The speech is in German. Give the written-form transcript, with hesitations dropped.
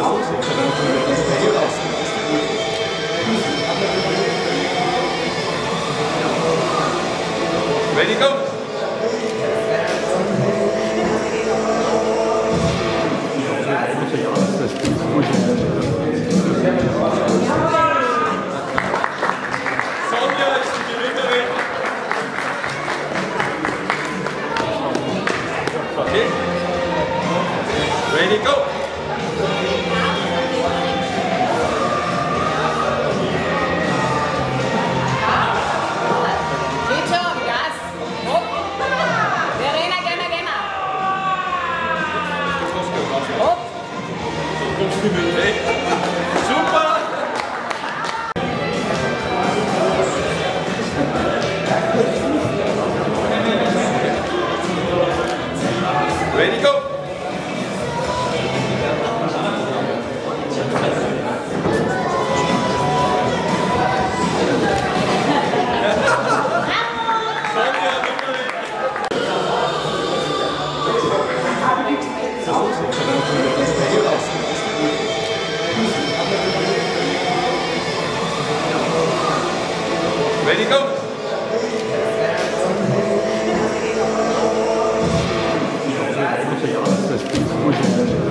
Ready, go! Sonja ist die Gewinnerin. Okay. Ready, go! Hey. Super! Ready, go! Ready, go! Ja, das ist gut.